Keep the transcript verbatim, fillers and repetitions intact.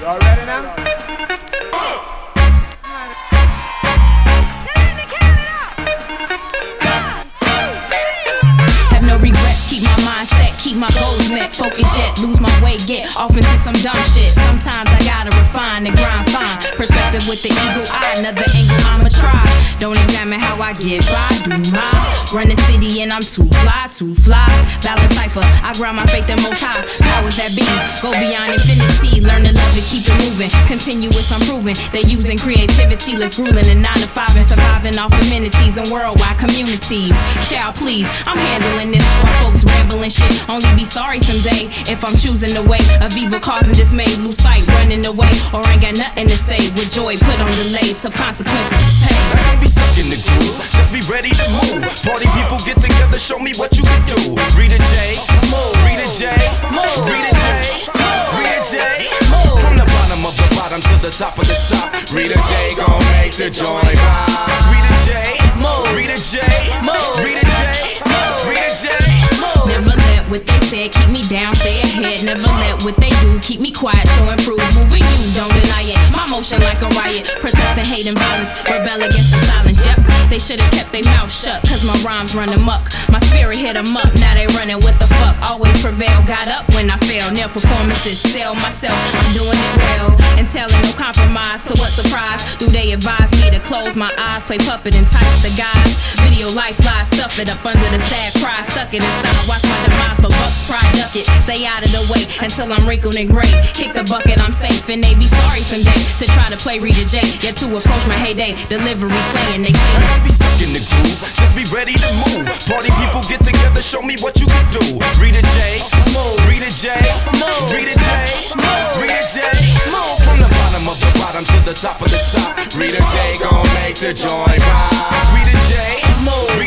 Y'all ready now? Have no regrets, keep my mindset, keep my goals met. Focus yet, lose my way, get off into some dumb shit. Sometimes I gotta refine and grind fine. Perspective with the eagle eye, another angle I'ma try. Don't examine how I get by, do mine. Run the city and I'm too fly, too fly. Balance cipher, I ground my faith in most high. Powers that be, go beyond infinity. Learn to love it, keep it moving. Continuous improving. They using creativity, let's grueling in nine to five and surviving off amenities and worldwide communities. Child, please, I'm handling this while folks rambling shit. Only be sorry someday if I'm choosing the way of evil causing dismay. Lose sight, running away, or ain't got nothing to say. With joy put on delay, tough consequences to pay. Now don't be stuck in the groove, just be ready to move. Party people get together, show me what you can do. Rita J, move. Rita J, move. Rita J, move. Rita J, move. From the bottom of the bottom to the top of the top, Rita J gon' make the joint pop. Rita J, move. Rita J, move. Rita J, move. Rita J, move. Never let what they said keep me down, stay ahead. Never let what they do keep me quiet, show and prove. Moving you, don't deny it. My motion like a riot, persistent hate and violence, rebel against the silence. Yep, they should've kept their mouth shut, cause my rhymes run amok. My spirit hit them up, now they running with the fuck. Always prevail, got up when I fail. Nail performances, sell myself, I'm doing it well. And telling no compromise, to what surprise do they advise me to close my eyes, play puppet, entice the guys. Video life lies, stuff it up under the sad cry. Stuck it inside, watch my demise for bucks, pride, duck it. Stay out of the way until I'm wrinkled and gray. Kick the bucket, I'm safe, and they be sorry someday to try to play Rita J. Yet to approach my heyday, delivery slaying, they say. Don't be stuck in the groove, just be ready to move. Party people get together, show me what you can do. Rita J, move. Rita J, move. Rita J, move. Rita J, move. From the bottom of the bottom to the top of the top, Rita J gon' make the joint pop. Rita J, move.